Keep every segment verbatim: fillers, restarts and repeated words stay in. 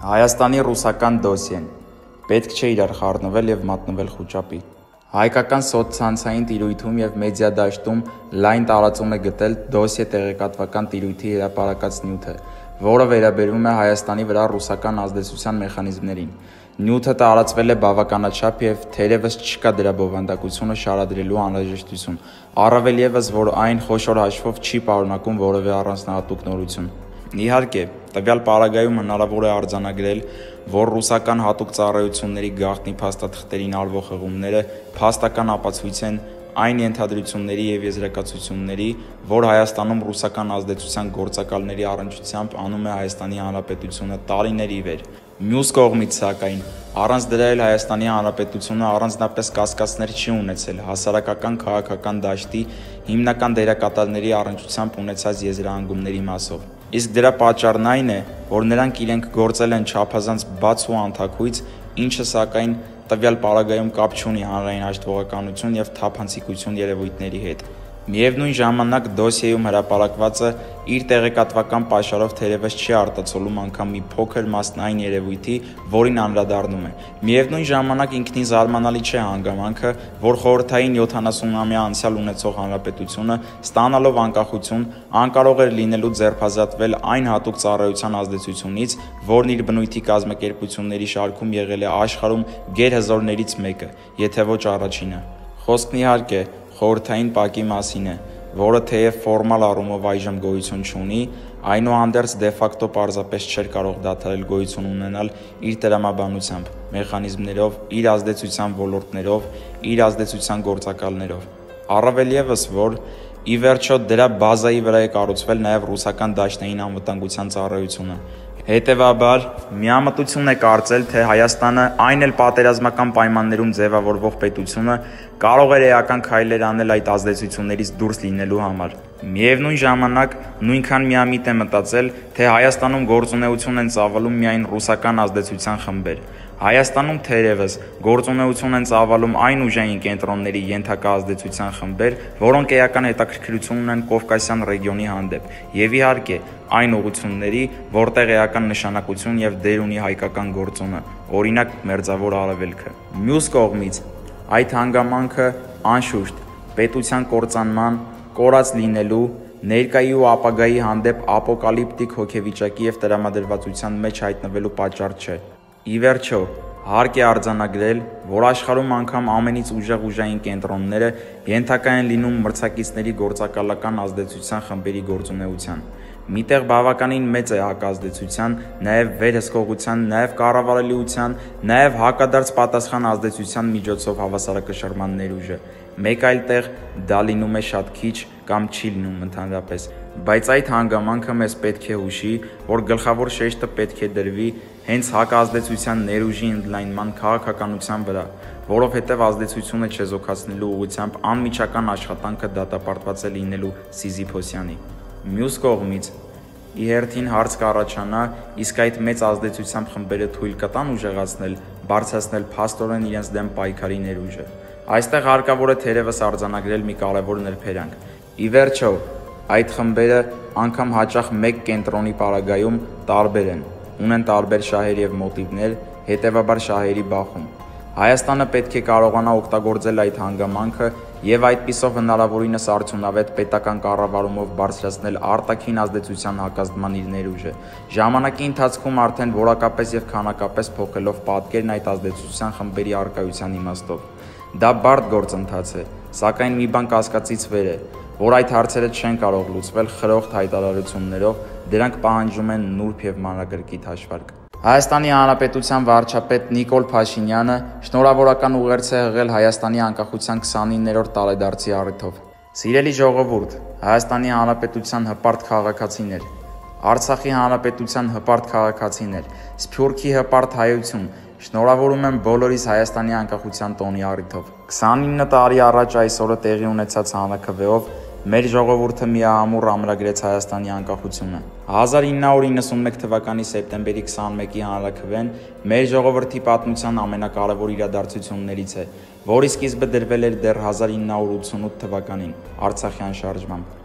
Հայաստանի ռուսական դոսիեն, պետք չէ իրար խառնվել և մատնվել խուճապի։ Հայկական սոցցանցային տիրույթում և մեդիա դաշտում լայն տարածում է գտել դոսիե տեղեկատվական տիրույթի հրապարակած նյութը, որը վերաբերում է Հայաստանի վրա ռուսական ազդեցության մեխանիզմներին։ Նյութը տարածվել է բավականաչափ և թերևս չկա դրա բովանդակությունը շարադրելու անհրաժեշտություն, առավել ևս, որ այն խոշոր հաշվով չի պարունակում որևէ առանձնահատուկ նորություն։ Իհարկե, տվյալ պարագայում հնարավոր է արձանագրել, որ ռուսական հատուկ ծառայությունների գաղտնի փաստաթղթերին արվող հղումները փաստական ապացույց են այն ենթադրությունների և եզրակացությունների, որ Հայաստանում ռուսական ազդեցության գործակալների առնչությամբ անում է Հայաստանի Հանրապետությունը տարիներ ի վեր։ Մյուս կողմից, սակայն, առանց դրա էլ Հայաստանի Հանրապետությունը առանձնապես կասկածներ չի ունեցել հասարակական քաղաքական դաշտի հիմնական դերակատարների առնչությամբ ունեցած եզրահանգումների մասով։ Իսկ դրա պատճառն այն է, որ նրանք իրենք գործել են չափազանց բաց ու անթաքույց, ինչը սակայն տվյալ պարագայում կապ չունի հանրային հաշտվողականություն և թափանցիկություն երևույթների հետ։ Միևնույն ժամանակ դոսիեում հրապարակվածը իր տեղեկատվական պաշարով թերևս չի արտացոլում անգամ մի փոքր մասն այն երևույթի, որին անդրադառնում է։ Միևնույն ժամանակ ինքնին զարմանալի չէ հանգամանքը, որ խորհրդային յոթանասունամյա անցյալ ունեցող հանրապետությունը, ստանալով անկախություն, անկարող էր լինելու ձերբազատվել այն հատուկ ծառայության ազդեցությունից, որն իր բնույթի կազմակերպությունների շարքում եղել է աշխարհում գերհզորներից մեկը, եթե ոչ առաջինը։ Խոսքն իհարկե խորհրդային ՊԱԿ-ի մասին է, որը թեև ֆորմալ առումով այժմ գոյություն չունի, այնուհանդերձ դե ֆակտո պարզապես չէր կարող դադարել գոյություն ունենալ իր տրամաբանությամբ, մեխանիզմներով, իր ազդեցության ոլորտներով, իր ազդեցության գործակալներով։ Առավել ևս, որ ի վերջո դրա բազայի վրա է կառուցվել նաև ռուսական դաշնային անվտանգության ծառայությունը։ Հետևաբար, միամտություն է կարծել, թե Հայաստանը, այն էլ պատերազմական պայմաններում ձևավորվող պետությունը, կարող էր էական քայլեր անել այդ ազդեցություններից դուրս լինելու համար։ Միևնույն ժամանակ, նույնքան միամիտ է մտածել, թե Հայաստանում գործունեություն են ծավալում միայն ռուսական ազդեցության խմբեր։ Հայաստանում թերևս գործունեություն են ծավալում այն ուժային կենտրոնների ենթակա ազդեցության խմբեր, որոնք էական հետաքրքրություն ունեն Կովկասյան ռեգիոնի հանդեպ, և իհարկե այն ուղղությունների, որտեղ էական նշանակություն և դեր ունի հայկական գործոնը, օրինակ Մերձավոր Արևելքը։ Մյուս կողմից, այդ հանգամանքը, անշուշտ, պետության կործանման, կորած լինելու, ներկայի ու ապագայի հանդեպ ապոկալիպտիկ հոգեվիճակի և տրամադրվածության մեջ հայտնվելու պատճառ չէ։ Ի վերջո, հարկ է արձանագրել, որ աշխարհում անգամ ամենից ուժեղ ուժային կենտրոնները ենթակա են լինում մրցակիցների գործակալական ազդեցության խմբերի գործունեության։ Միտեղ բավականին մեծ է հակազդեցության, նաև վերահսկողության, նաև կառավարելիության, նաև հակադարձ պատասխան ազդեցության միջոցով հավասարակշռման ներուժը։ Մեկ այլ տեղ դա լինում է շատ քիչ կամ չի լինում ընդհանրապես։ Բայց այդ հանգամանքը մեզ պետք է հուշի, որ գլխավոր շեշտը պետք է դրվի հենց հակազդեցության ներուժի ընդլայնման քաղաքականության վրա, որովհետև ազդեցությունը չեզոքացնելու ուղղությամբ անմիջական աշխատանքը դատապարտված է լինելու Սիզիփոսյանի։ Մյուս կողմից, ի հերթին հարց կառաջանա, իսկ այդ մեծ ազդեցությամբ խմբերը թույլ կտան ուժեղացնել, բարձրացնել փաստորեն իրենց դեմ պայքարի ներուժը։ Այստեղ հարկավոր է թերևս արձանագրել մի կարևոր նրբերանգ։ Ի վերջո, այդ խմբերը անգամ հաճախ մեկ կենտրոնի պարագայում տարբեր են, ունեն տարբեր շահեր և մոտիվներ, հետևաբար շահերի բախում։ Հայաստանը պետք է կարողանա օգտագործել այդ հանգամանքը և այդպիսով հնարավորինս արդյունավետ պետական կառավարումով բարձրացնել արտաքին ազդեցության հակազդման իր ներուժը, ժամանակի ընթացքում արդեն որակապես և քանակապես փոխելով պատկերն այդ ազդեցության խմբերի առկայության իմաստով։ Դա բարդ գործընթաց է, սակայն մի բան կասկածից վեր է, որ այդ հարցերը չեն կարող լուծվել խրոխտ հայտարարություններով, դրանք պահանջում են նուրբ և մանրակրկիտ հաշվարկ։ Հայաստանի Հանրապետության վարչապետ Նիկոլ Փաշինյանը շնորհավորական ուղերձ է հղել Հայաստանի անկախության քսանիններորդ տարեդարձի առիթով։ Սիրելի ժողովուրդ, Հայաստանի Հանրապետության հպարտ քաղաքացիներ, Արցախի Հանրապետության հպարտ քաղաքացիներ, Սփյուռքի հպարտ հայություն, շնորհավորում եմ բոլորիս Հայաստանի անկախության տոնի առիթով։ քսանինը տարի առաջ այս օրը տեղի ունեցած հանրաքվեով մեր ժողովուրդը միահամուռ ամրագրեց Հայաստանի անկախությունը։ հազար ինը հարյուր իննսունմեկ թվականի սեպտեմբերի քսանմեկի հանրաքվեն մեր ժողովրդի պատմության ամենակարևոր իրադարձություններից է, որի սկիզբը դրվել էր դեռ հազար ինը հարյուր ութսունութ թվականին Արցախյան շարժմամբ։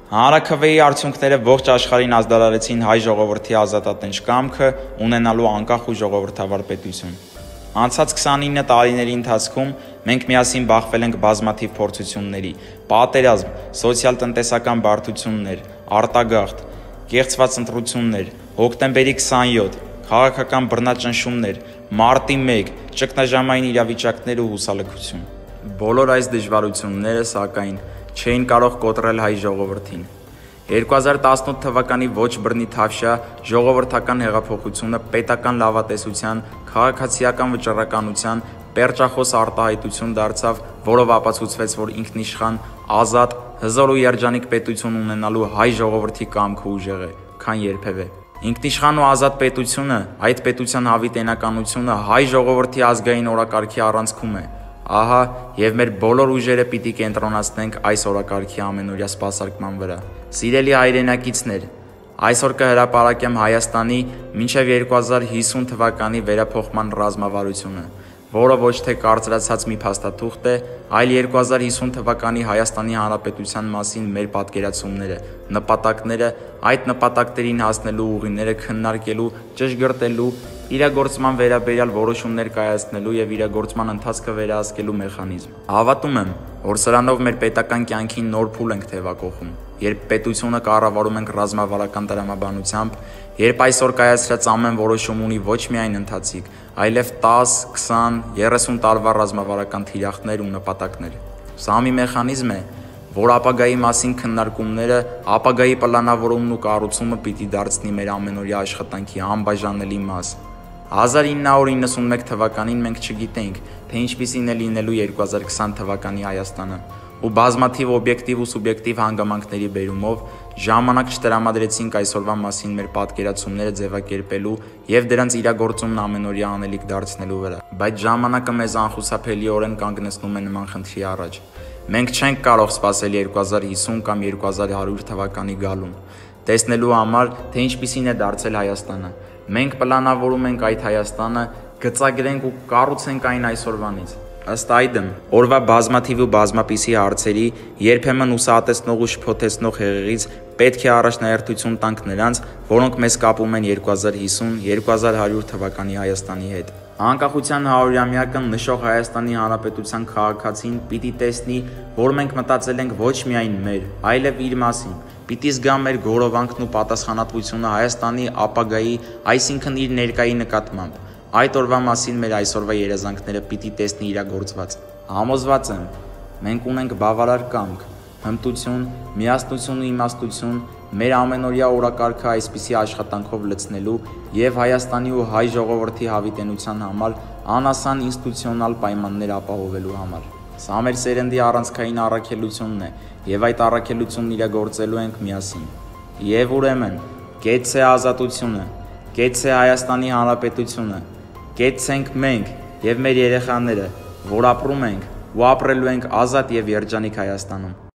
Հանրաքվեի արդյունքները ողջ աշխարհին ազդարարեցին հայ ժողովրդի ազատատենչ կամքը ունենալու անկախ ու ժողովրդավար պետություն։ Անցած քսանինը տարիների ընթացքում մենք միասին բախվել ենք բազմաթիվ փորձությունների, պատերազմ, սոցիալ-տնտեսական բարդություններ, արտագաղթ, կեղծված ընտրություններ, հոկտեմբերի քսանյոթ, քաղաքական բռնաճնշումներ, մարտի մեկ, ճգնաժամային իրավիճակներ ու հուսալքություն։ Բոլոր այս դժվարությունները, սակայն, չէին կարող կոտրել հայ ժողովրդին։ երկու հազար տասնութ թվականի ոչ բռնի թավշյա ժողովրդական հեղափոխությունը պետական լավատեսության, քաղաքացիական վճռականության, պերճախոս արտահայտություն դարձավ, որով ապացուցվեց, որ ինքնիշխան, ազատ, հզոր ու երջանիկ պետություն ունենալու հայ ժողովրդի կամքը ուժեղ է, քան երբևէ։ Ինքնիշխան ու ազատ պետությունը, այդ պետության հավիտենականությունը հայ ժողովրդի ազգային օրակարգի առանցքում է։ Ահա եւ մեր բոլոր ուժերը պիտի կենտրոնացնենք այս օրակարգի ամենօրյա սպասարկման վրա։ Սիրելի հայրենակիցներ, այսօր կհրապարակեմ Հայաստանի մինչև երկու հազար հիսուն թվականի վերափոխման ռազմավարությունը, որը ոչ թե կարծրացած մի փաստաթուղթ է, այլ երկու հազար հիսուն թվականի Հայաստանի Հանրապետության մասին մեր պատկերացումները, նպատակները, այդ նպատակներին հասնելու ուղիները քննարկելու, ճշգրտելու, իրագործման վերաբերյալ որոշումներ կայացնելու եւ իրագործման ընթացքը վերահսկելու մեխանիզմ։ Հավատում եմ, որ սրանով մեր պետական կյանքին նոր փուլ ենք թևակողում, երբ պետությունը կառավարում ենք ռազմավարական տրամաբանությամբ, երբ այսօր կայացրած ամեն որոշում ունի ոչ միայն ընթացիկ, այլև տաս, քսան, երեսուն տարվա ռազմավարական թիրախներ ու նպատակներ։ Սա մի մեխանիզմ է, որ ապագայի մասին քննարկումները, ապագայի պլանավորումն ու կառուցումը պիտի դարձնի մեր ամենօրյա աշխատանքի անբաժանելի մաս։ հազար ինը հարյուր իննսունմեկ թվականին մենք չգիտենք, թե ինչպիսին է լինելու երկու հազար քսան թվականի Հայաստանը, ու բազմաթիվ օբյեկտիվ ու սուբյեկտիվ հանգամանքների բերումով ժամանակ չտրամադրեցինք այսօրվա մասին մեր պատկերացումները ձևակերպելու եւ դրանց իրագործումն ամենօրյա անելիք դարձնելու վրա։ Բայց ժամանակը մեզ անխուսափելիորեն կանգնեցնում է նման խնդրի առաջ։ Մենք չենք կարող սպասել երկու հազար հիսուն կամ երկու հազար հարյուր թվականի գալուն, տեսնելու համար, թե ինչպիսին է դարձել Հայաստանը։ Մենք պլանավորում ենք այդ Հայաստանը գծագրենք ու կառուցենք այն այսօրվանից։ Ըստ այդմ, օրվա բազմաթիվ ու բազմապիսի հարցերի, երբեմն ուսահատեցնող ու շփոթեցնող հեղեղից պետք է առաջնահերթություն տանք նրանց, որոնք մեզ կապում են երկու հազար հիսուն երկու հազար հարյուր թվականի Հայաստանի հետ։ Անկախության հարյուրամյակը նշող Հայաստանի Հանրապետության քաղաքացին պիտի տեսնի, որ մենք մտածել ենք ոչ միայն մեր, այլև իր մասին։ Պիտի զգա մեր գորովանքն ու պատասխանատվությունը Հայաստանի ապագայի, այսինքն իր ներկայի նկատմամբ։ Այդ օրվա մասին մեր այսօրվա երազանքները պիտի տեսնի իրագործված։ Համոզված եմ, մենք ունենք բավարար կամք, հմտություն, միասնություն ու իմաստություն մեր ամենօրյա օրակարգը այսպիսի աշխատանքով լցնելու եւ Հայաստանի ու հայ ժողովրդի հավիտենության համար անասան ինստիտուցիոնալ պայմաններ ապահովելու համար։ Սա մեր սերնդի առանցքային առաքելությունն է եւ այդ առաքելությունն իրագործելու ենք միասին։ Եվ ուրեմն, կեցցե ազատությունը, կեցցե Հայաստանի Հանրապետությունը, կեցցենք մենք եւ մեր երեխաները, որ ապրում ենք ու ապրելու ենք ազատ եւ երջանիկ Հայաստանում։